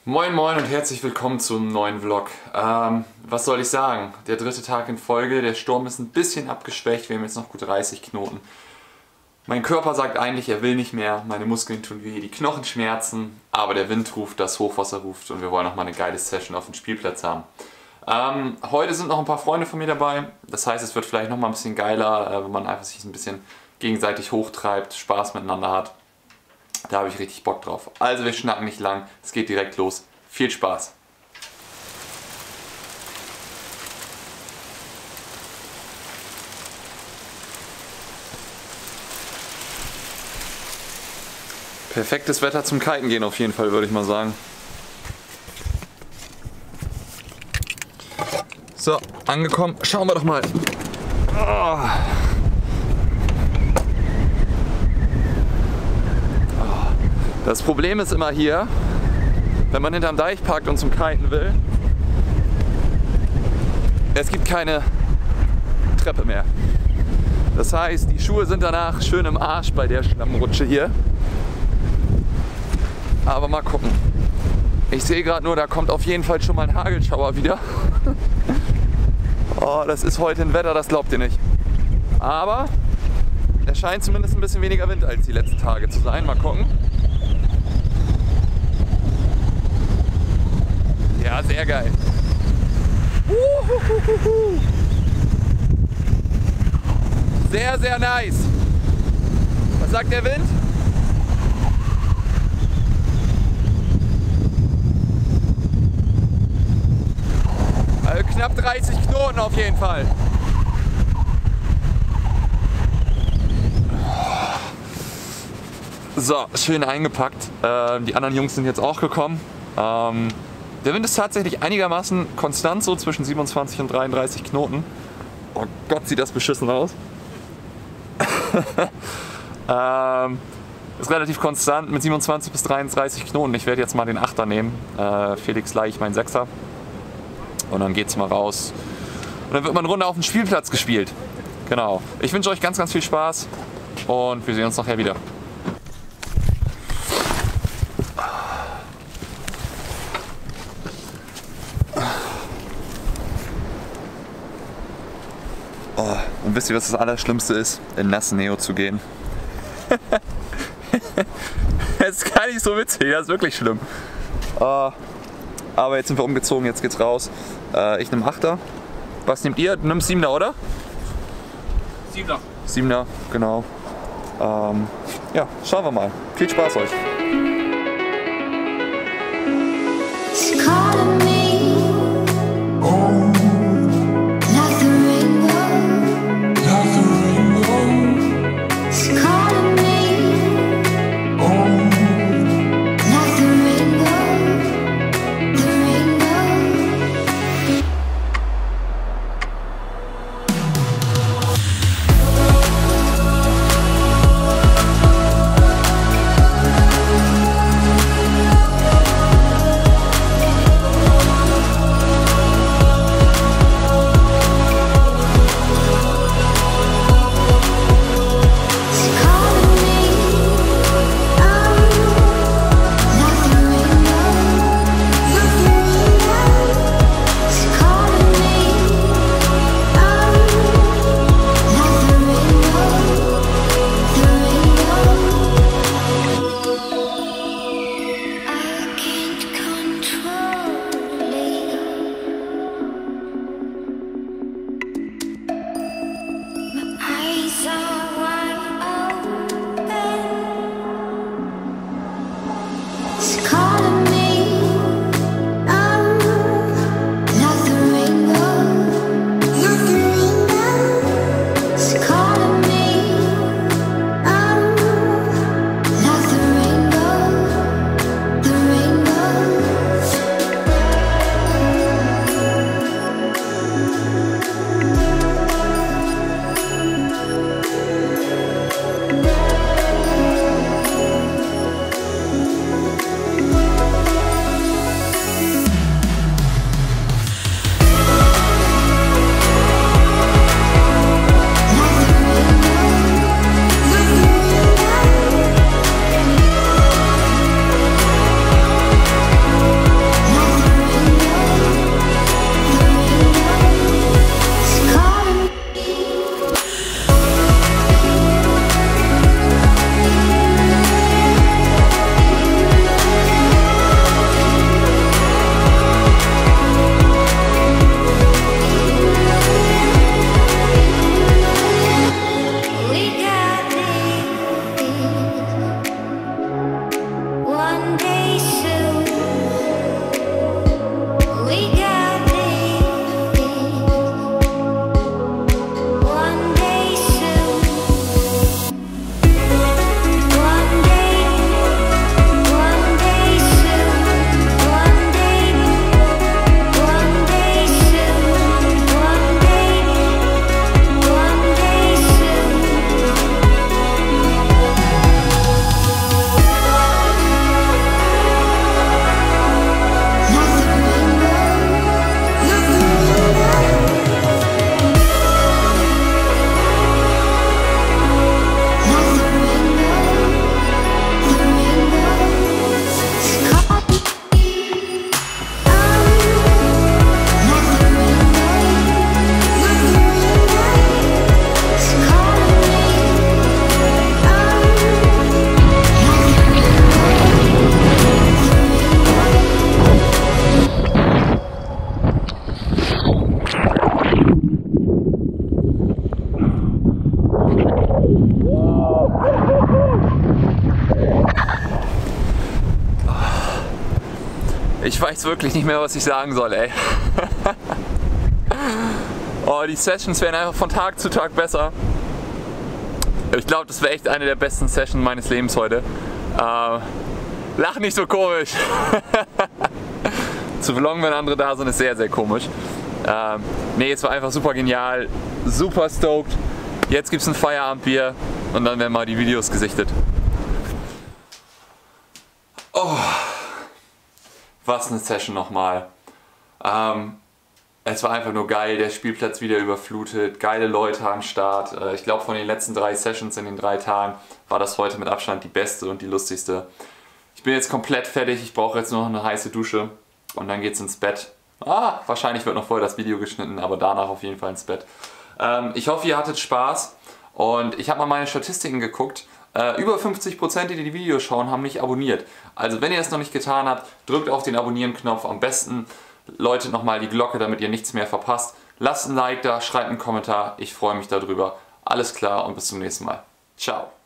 Moin moin und herzlich willkommen zum neuen Vlog. Was soll ich sagen? Der dritte Tag in Folge, der Sturm ist ein bisschen abgeschwächt, wir haben jetzt noch gut 30 Knoten. Mein Körper sagt eigentlich, er will nicht mehr, meine Muskeln tun weh, die Knochen schmerzen, aber der Wind ruft, das Hochwasser ruft und wir wollen noch mal eine geile Session auf dem Spielplatz haben. Heute sind noch ein paar Freunde von mir dabei, das heißt, es wird vielleicht noch mal ein bisschen geiler, wenn man einfach sich ein bisschen gegenseitig hochtreibt, Spaß miteinander hat. Da habe ich richtig Bock drauf. Also wir schnacken nicht lang, es geht direkt los. Viel Spaß! Perfektes Wetter zum Kiten gehen auf jeden Fall, würde ich mal sagen. So, angekommen. Schauen wir doch mal. Oh. Das Problem ist immer hier, wenn man hinterm Deich parkt und zum Kiten will, es gibt keine Treppe mehr. Das heißt, die Schuhe sind danach schön im Arsch bei der Schlammrutsche hier. Aber mal gucken. Ich sehe gerade nur, da kommt auf jeden Fall schon mal ein Hagelschauer wieder. Oh, das ist heute ein Wetter, das glaubt ihr nicht. Aber es scheint zumindest ein bisschen weniger Wind als die letzten Tage zu sein. Mal gucken. Ja, sehr geil. Sehr, sehr nice. Was sagt der Wind? Also knapp 30 Knoten auf jeden Fall. So, schön eingepackt. Die anderen Jungs sind jetzt auch gekommen. Der Wind ist tatsächlich einigermaßen konstant, so zwischen 27 und 33 Knoten. Oh Gott, sieht das beschissen aus. Ist relativ konstant mit 27 bis 33 Knoten. Ich werde jetzt mal den 8er nehmen. Felix leih ich meinen 6er. Und dann geht's mal raus. Und dann wird mal eine Runde auf dem Spielplatz gespielt. Genau. Ich wünsche euch ganz, ganz viel Spaß. Und wir sehen uns nachher wieder. Oh, und wisst ihr, was das Allerschlimmste ist? In nassen Neo zu gehen. Das ist gar nicht so witzig, das ist wirklich schlimm. Aber jetzt sind wir umgezogen, jetzt geht's raus. Ich nehme 8er. Was nehmt ihr? Du nimmst 7er, oder? 7er. 7er, genau. Ja, schauen wir mal. Viel Spaß euch. Ich weiß wirklich nicht mehr, was ich sagen soll, ey. Oh, die Sessions werden einfach von Tag zu Tag besser. Ich glaube, das wäre echt eine der besten Sessions meines Lebens heute. Lach nicht so komisch. Zu vloggen, wenn andere da sind, ist sehr, sehr komisch. Nee, es war einfach super genial, super stoked. Jetzt gibt es ein Feierabendbier und dann werden mal die Videos gesichtet. Oh, was eine Session nochmal. Es war einfach nur geil, der Spielplatz wieder überflutet, geile Leute am Start. Ich glaube, von den letzten 3 Sessions in den 3 Tagen war das heute mit Abstand die beste und die lustigste. Ich bin jetzt komplett fertig, ich brauche jetzt nur noch eine heiße Dusche und dann geht's ins Bett. Wahrscheinlich wird noch vorher das Video geschnitten, aber danach auf jeden Fall ins Bett. Ich hoffe, ihr hattet Spaß und ich habe mal meine Statistiken geguckt. Über 50%, die die Videos schauen, haben mich abonniert. Also wenn ihr es noch nicht getan habt, drückt auf den Abonnieren-Knopf. Am besten läutet nochmal die Glocke, damit ihr nichts mehr verpasst. Lasst ein Like da, schreibt einen Kommentar. Ich freue mich darüber. Alles klar und bis zum nächsten Mal. Ciao.